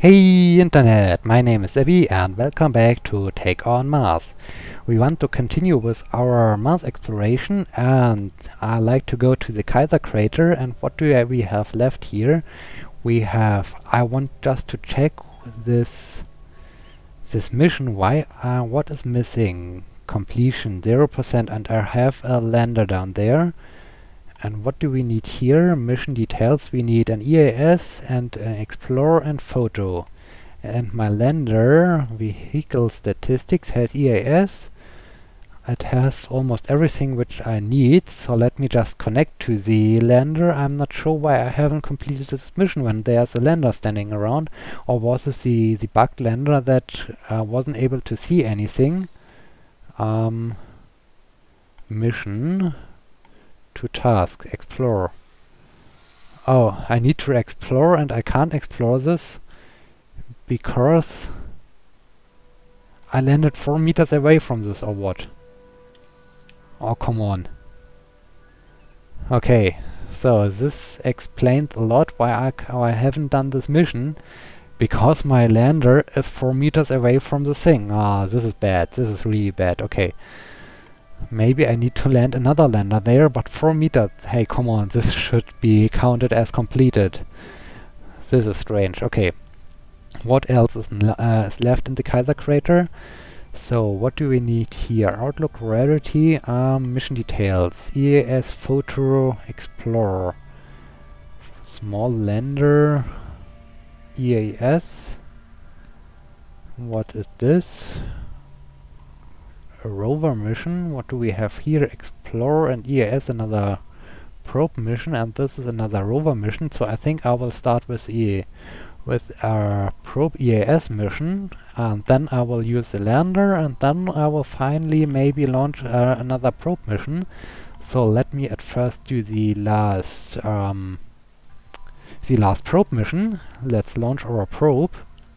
Hey Internet, my name is Abby and welcome back to Take on Mars. We want to continue with our Mars exploration and I like to go to the Kaiser crater. And what do we have left here? I want just to check this mission. What is missing? Completion 0% and I have a lander down there. And what do we need here? Mission details. We need an EAS and an Explorer and photo. And my lander, vehicle statistics, has EAS. It has almost everything which I need. So let me just connect to the lander. I'm not sure why I haven't completed this mission when there's a lander standing around. Or was it the bugged lander that wasn't able to see anything? Mission to task, explore. Oh, I need to explore and I can't explore this because I landed 4 meters away from this or what? Oh, come on. Okay, so this explains a lot why I haven't done this mission, because my lander is 4 meters away from the thing. Ah, this is bad. This is really bad. Okay. Maybe I need to land another lander there, but 4 meters. Hey, come on, this should be counted as completed. This is strange. Okay. What else is left in the Kaiser crater? So, what do we need here? Outlook rarity, mission details, EAS photo explorer, small lander, EAS. What is this? A rover mission. What do we have here? Explorer and EAS, another probe mission, and this is another rover mission. So I think I will start with our probe EAS mission, and then I will use the lander, and then I will finally maybe launch another probe mission. So let me at first do the last probe mission. Let's launch our probe.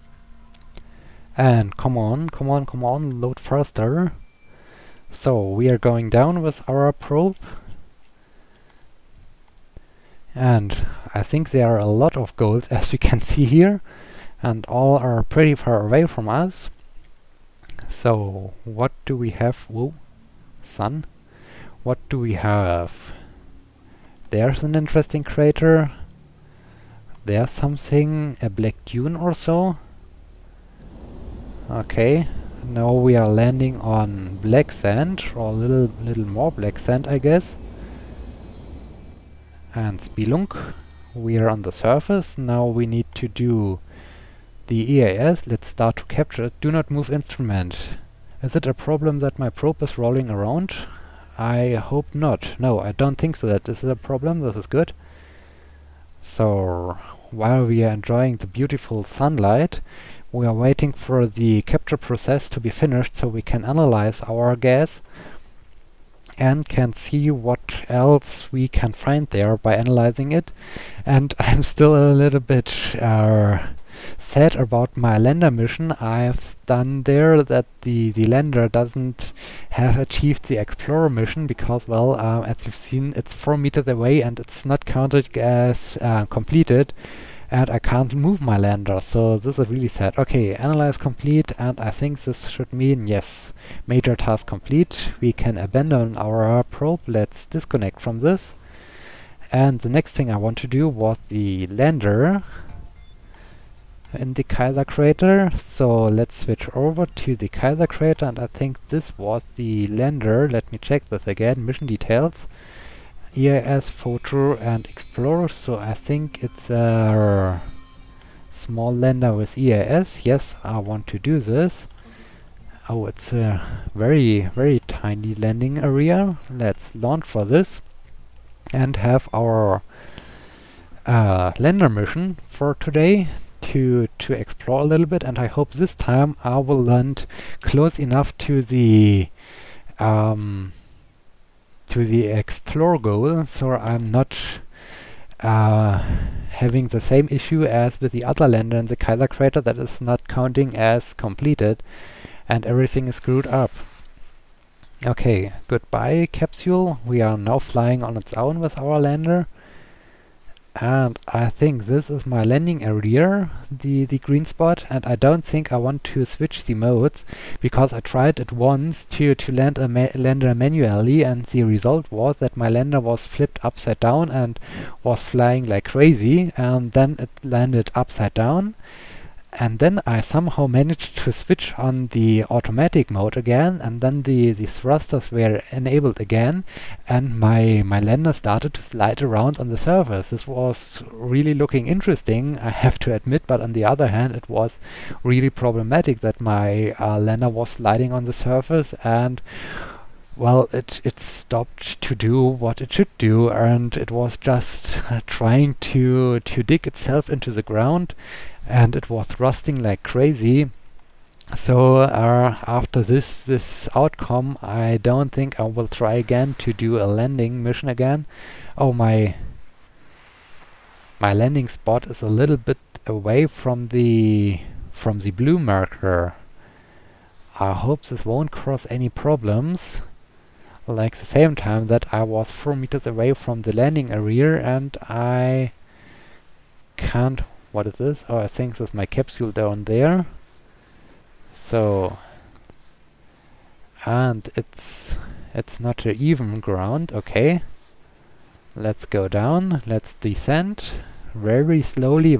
And come on, load faster. So we are going down with our probe, and I think there are a lot of goals as you can see here, and all are pretty far away from us. So what do we have? Whoa, sun. What do we have? There's an interesting crater. There's something, a black dune or so. Okay. Now we are landing on black sand, or a little more black sand, I guess. And Spelunk. We are on the surface. Now we need to do the EAS. Let's start to capture it. Do not move instrument. Is it a problem that my probe is rolling around? I hope not. No, I don't think so that this is a problem. This is good. So, while we are enjoying the beautiful sunlight, we are waiting for the capture process to be finished so we can analyze our gas and can see what else we can find there by analyzing it. And I'm still a little bit sad about my lander mission I've done there, that the lander doesn't have achieved the explorer mission because, well, as you've seen, it's 4 meters away and it's not counted as completed. And I can't move my lander, so this is really sad. Okay, analyze complete, and I think this should mean, yes, major task complete. We can abandon our probe. Let's disconnect from this. And the next thing I want to do was the lander in the Kaiser crater. So let's switch over to the Kaiser crater, and I think this was the lander. Let me check this again. Mission details. EAS, photo and explorer, so I think it's a small lander with EAS. Yes, I want to do this. Oh, it's a very, very tiny landing area. Let's launch for this and have our lander mission for today to explore a little bit, and I hope this time I will land close enough to the explore goal, so I'm not having the same issue as with the other lander in the Kaiser crater that is not counting as completed and everything is screwed up. Okay, goodbye capsule. We are now flying on its own with our lander, And I think this is my landing area, the green spot, and I don't think I want to switch the modes, because I tried it once to land a lander manually, and the result was that my lander was flipped upside down and was flying like crazy, and then it landed upside down. And then I somehow managed to switch on the automatic mode again, and then the thrusters were enabled again, and my lander started to slide around on the surface. This was really looking interesting, I have to admit, but on the other hand, it was really problematic that my lander was sliding on the surface, and well, it stopped to do what it should do, and it was just trying to dig itself into the ground, and it was thrusting like crazy. So after this outcome, I don't think I will try again to do a landing mission again. Oh, my landing spot is a little bit away from the blue marker. I hope this won't cause any problems. Like the same time that I was 4 meters away from the landing area, and I can't... What is this? Oh, I think this is my capsule down there. So, and it's not an even ground. Okay, let's go down. Let's descend very slowly,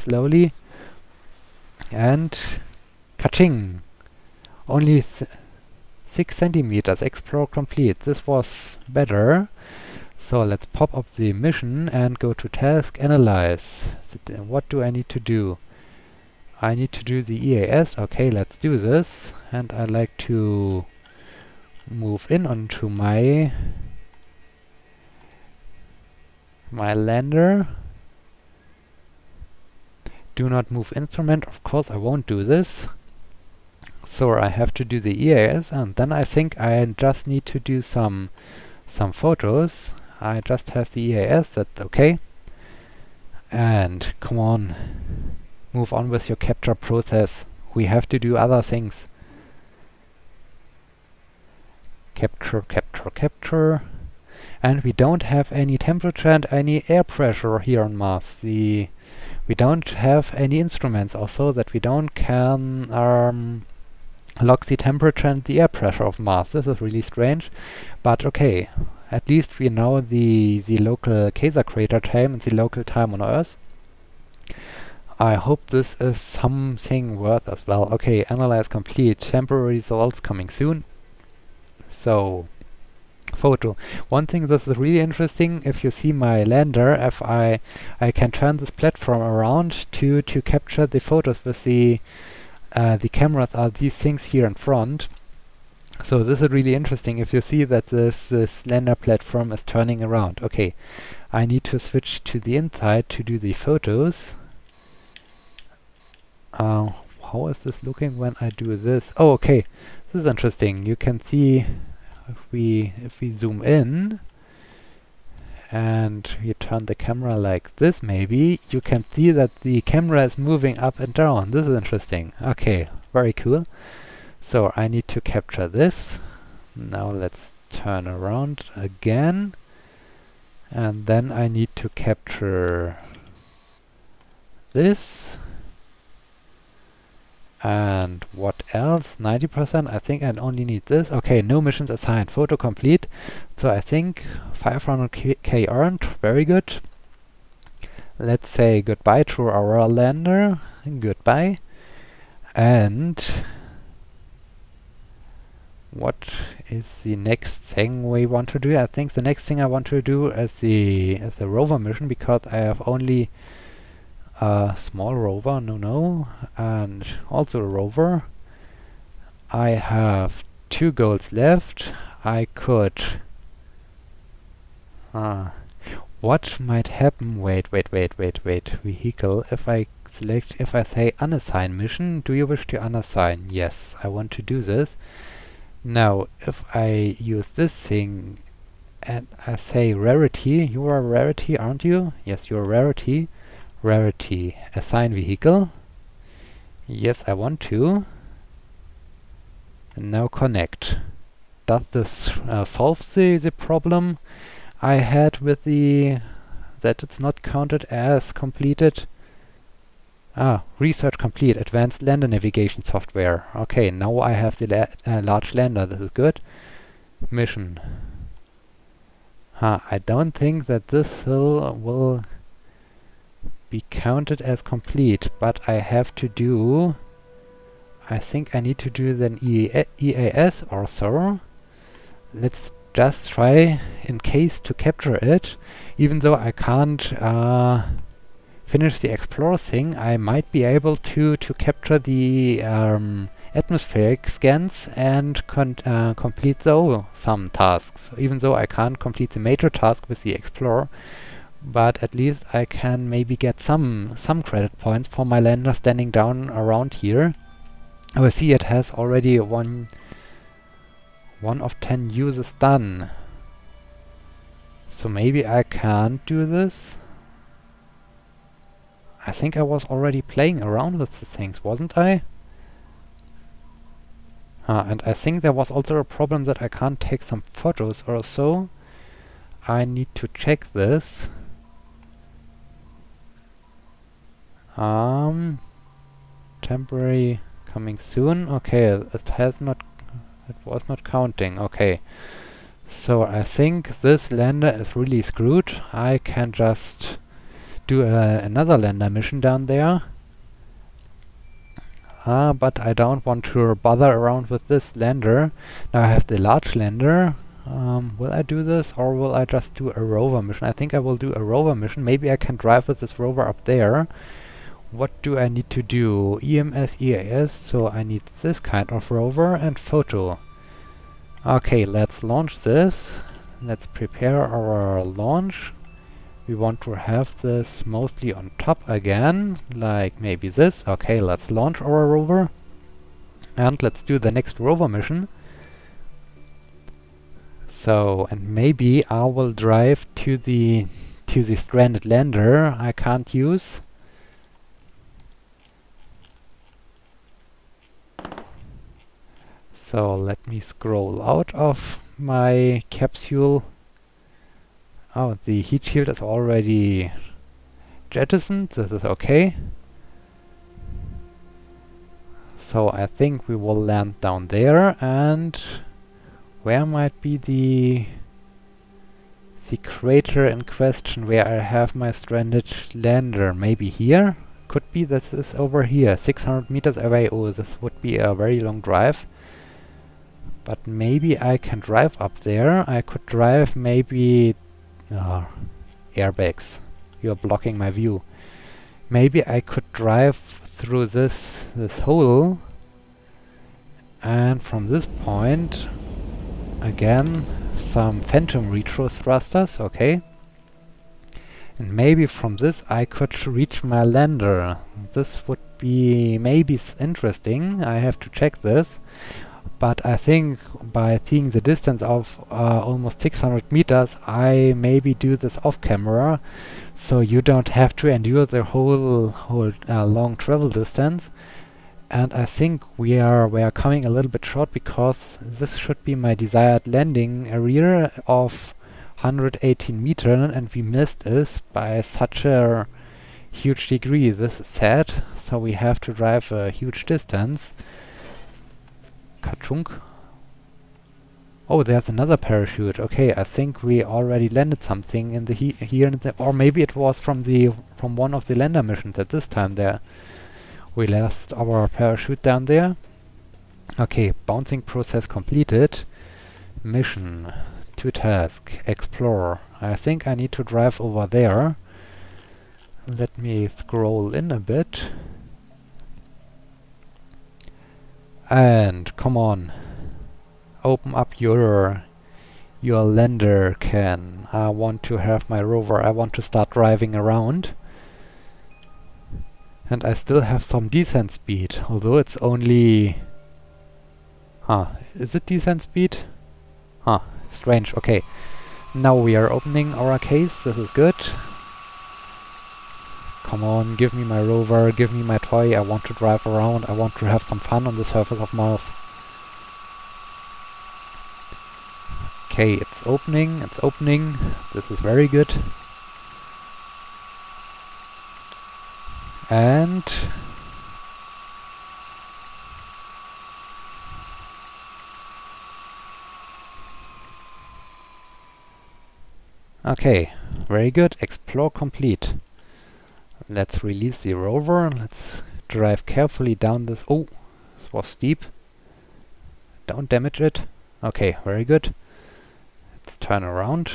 and ka-ching! Only 6 centimeters. Explore complete. This was better. So let's pop up the mission and go to task, analyze. What do I need to do? I need to do the EAS. Okay, let's do this. And I like to move in onto my lander. Do not move instrument. Of course I won't do this. So I have to do the EAS, and then I think I just need to do some photos. I just have the EAS, that's okay. And come on, move on with your capture process. We have to do other things. Capture. And we don't have any temperature and any air pressure here on Mars. We don't have any instruments also that we can log the temperature and the air pressure of Mars. This is really strange, but okay. At least we know the local Kaiser crater time and the local time on Earth. I hope this is something worth as well. Okay, analyze complete. Temporary results coming soon. So, photo. One thing that is really interesting, if you see my lander, if I can turn this platform around to capture the photos with the cameras are these things here in front. So this is really interesting if you see that this lander platform is turning around. Okay, I need to switch to the inside to do the photos. How is this looking when I do this? Oh, okay, this is interesting. You can see if we zoom in and you turn the camera like this, maybe you can see that the camera is moving up and down. This is interesting. Okay, very cool. So I need to capture this. Now let's turn around again, and then I need to capture this. And what else? 90%. I think I only need this. Okay, no missions assigned. Photo complete. So I think 500k earned. Very good. Let's say goodbye to our lander. Goodbye. And what is the next thing we want to do? I think the next thing I want to do is the rover mission, because I have only a small rover, and also a rover. I have 2 goals left. I could... what might happen? Wait. Vehicle. If I say unassign mission, do you wish to unassign? Yes, I want to do this. Now, if I use this thing and I say rarity, you are rarity, aren't you? Yes, you're rarity. Rarity, assign vehicle. Yes, I want to. And now connect. Does this solve the problem I had with the that it's not counted as completed. Ah, research complete, advanced lander navigation software. Okay, now I have the large lander, this is good. Mission. I don't think that this hill will be counted as complete, but I have to do... I think I need to do then EAS or so. Let's just try in case to capture it. Even though I can't finish the explore thing, I might be able to capture the atmospheric scans and complete some tasks. Even though I can't complete the major task with the explorer, but at least I can maybe get some credit points for my lander standing down around here. Oh, I see it has already one of 10 uses done. So maybe I can't do this. I think I was already playing around with the things, wasn't I? And I think there was also a problem that I can't take some photos or so. I need to check this. Temporary coming soon. Okay, it was not counting. Okay. So I think this lander is really screwed. I can just do another lander mission down there. But I don't want to bother around with this lander. Now I have the large lander. Will I do this, or will I just do a rover mission? I think I will do a rover mission. Maybe I can drive with this rover up there. What do I need to do? EMS, EAS, so I need this kind of rover and photo. Okay, let's launch this. Let's prepare our launch. We want to have this mostly on top again, like maybe this. Okay, let's launch our rover. And let's do the next rover mission. So, and maybe I will drive to the stranded lander I can't use. So let me scroll out of my capsule. Oh, the heat shield is already jettisoned. This is okay. So I think we will land down there, and where might be the crater in question where I have my stranded lander? Maybe here? Could be this is over here, 600 meters away. Oh, this would be a very long drive. But maybe I can drive up there. I could drive maybe... airbags. You're blocking my view. Maybe I could drive through this hole. And from this point, again, some phantom retro thrusters. Okay. And maybe from this I could reach my lander. This would be maybe interesting. I have to check this. But I think by seeing the distance of almost 600 meters, I maybe do this off camera, so you don't have to endure the whole long travel distance. And I think we are coming a little bit short, because this should be my desired landing area of 118 meters, and we missed it by such a huge degree. This is sad, so we have to drive a huge distance. Kachunk. Oh, there's another parachute. Okay, I think we already landed something in the here in the, or maybe it was from one of the lander missions at this time there. We left our parachute down there. Okay, bouncing process completed. Mission to task, explore. I think I need to drive over there. Let me scroll in a bit. And come on, open up your lander can. I want to have my rover. I want to start driving around. And I still have some descent speed, although it's only... is it descent speed? Strange. Okay, now we are opening our case. This is good. Come on, give me my rover, give me my toy. I want to drive around. I want to have some fun on the surface of Mars. Okay, it's opening. This is very good. And okay, very good. Explore complete. Let's release the rover. Let's drive carefully down this. Oh, this was steep. Don't damage it. Okay, very good. Let's turn around.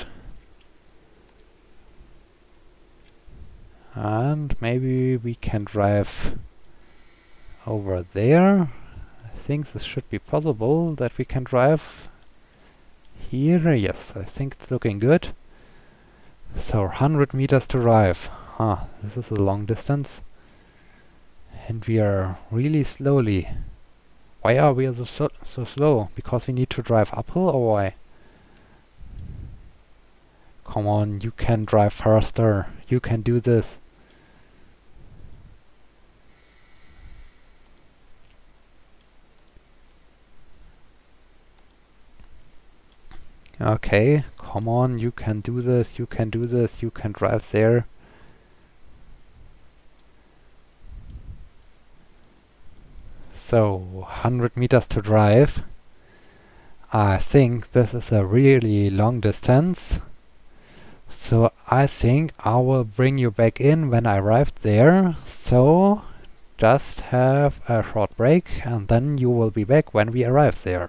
And maybe we can drive over there. I think this should be possible that we can drive here. Yes, I think it's looking good. So 100 meters to drive. This is a long distance. And we are really slowly. Why are we so slow? Because we need to drive uphill, or why? Come on, you can drive faster. You can do this. Okay, come on, you can do this, you can do this, you can drive there. So, 100 meters to drive. I think this is a really long distance. So I think I will bring you back in when I arrive there. So just have a short break and then you will be back when we arrive there.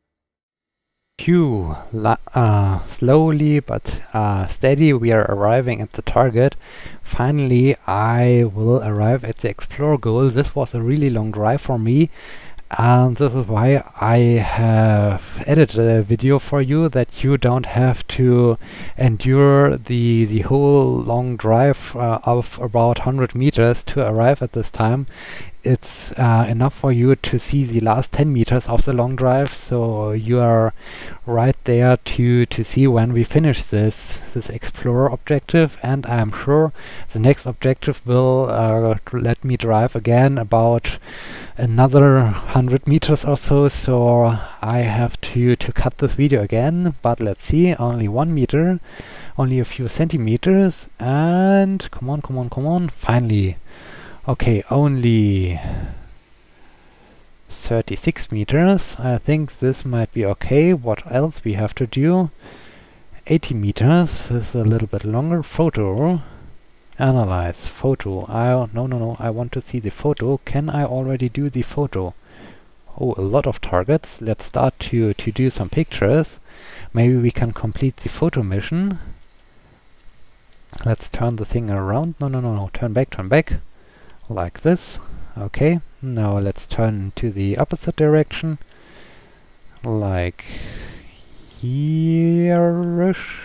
Slowly but steady we are arriving at the target. Finally I will arrive at the Explore goal. This was a really long drive for me, and this is why I have edited a video for you, that you don't have to endure the whole long drive of about 100 meters to arrive at this time. It's enough for you to see the last 10 meters of the long drive, so you are right there to see when we finish this Explorer objective. And I'm sure the next objective will let me drive again about another 100 meters or so, so I have to cut this video again. But let's see, only 1 meter, only a few centimeters, and come on, finally. Okay, only 36 meters. I think this might be okay. What else we have to do? 80 meters. This is a little bit longer. Photo. Analyze. Photo. No. I want to see the photo. Can I already do the photo? Oh, a lot of targets. Let's start to do some pictures. Maybe we can complete the photo mission. Let's turn the thing around. No. Turn back. Like this. Okay, now let's turn to the opposite direction, like here-ish.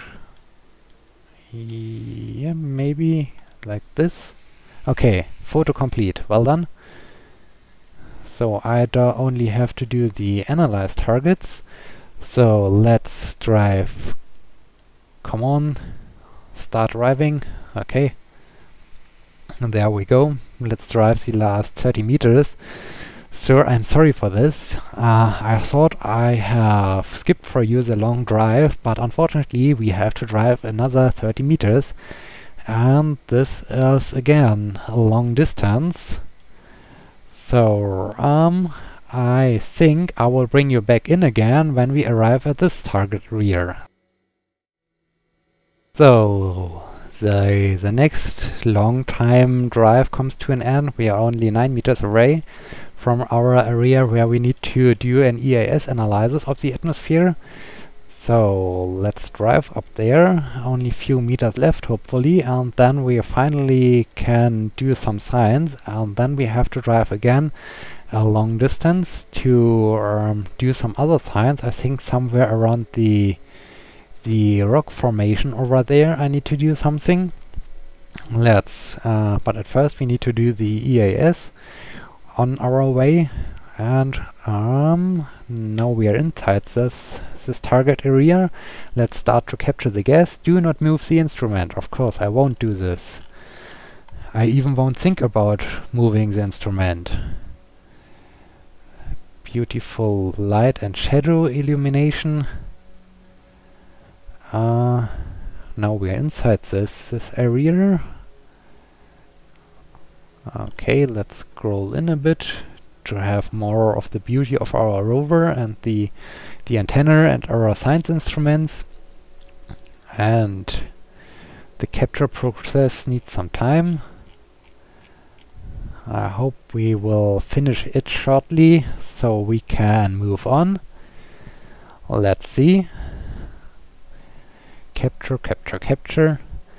Yeah, maybe like this. Okay, photo complete. Well done. So I only have to do the analyze targets. So let's drive. Come on, start driving. Okay. And there we go. Let's drive the last 30 meters. Sir, I'm sorry for this. I thought I have skipped for you the long drive, but unfortunately we have to drive another 30 meters. And this is again a long distance. So, I think I will bring you back in again when we arrive at this target rear. So, the next long time drive comes to an end. We are only 9 meters away from our area where we need to do an EAS analysis of the atmosphere. So let's drive up there. Only a few meters left, hopefully, and then we finally can do some science, and then we have to drive again a long distance to do some other science. I think somewhere around the rock formation over there I need to do something. Let's but at first we need to do the EAS on our way, and now we are inside this target area. Let's start to capture the gas. Do not move the instrument. Of course I won't do this. I even won't think about moving the instrument. Beautiful light and shadow illumination. Now we are inside this area. Okay, let's scroll in a bit to have more of the beauty of our rover and the antenna and our science instruments. And the capture process needs some time. I hope we will finish it shortly so we can move on. Let's see. Capture, capture, capture.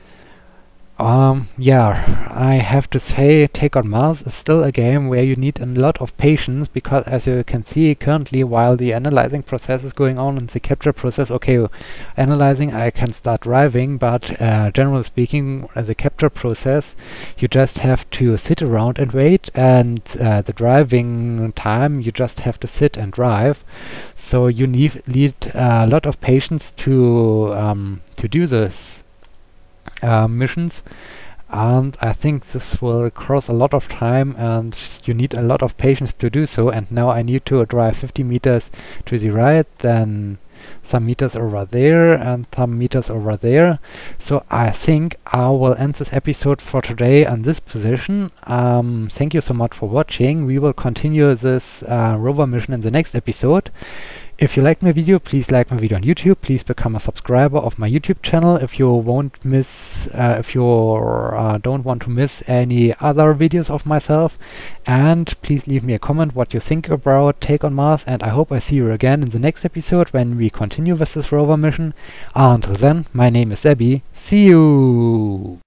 Yeah, I have to say Take on Mars is still a game where you need a lot of patience, because as you can see currently, while the analyzing process is going on in the capture process, okay, analyzing I can start driving, but generally speaking, the capture process, you just have to sit around and wait, and the driving time, you just have to sit and drive. So you need a lot of patience to do this missions, and I think this will cross a lot of time and you need a lot of patience to do so. And now I need to drive 50 meters to the right, then some meters over there and some meters over there. So I think I will end this episode for today on this position. Thank you so much for watching. We will continue this rover mission in the next episode. If you liked my video, please like my video on YouTube. Please become a subscriber of my YouTube channel if you won't miss, if you don't want to miss any other videos of myself. And please leave me a comment what you think about Take on Mars. And I hope I see you again in the next episode when we continue with this rover mission. Until then, my name is Abby. See you!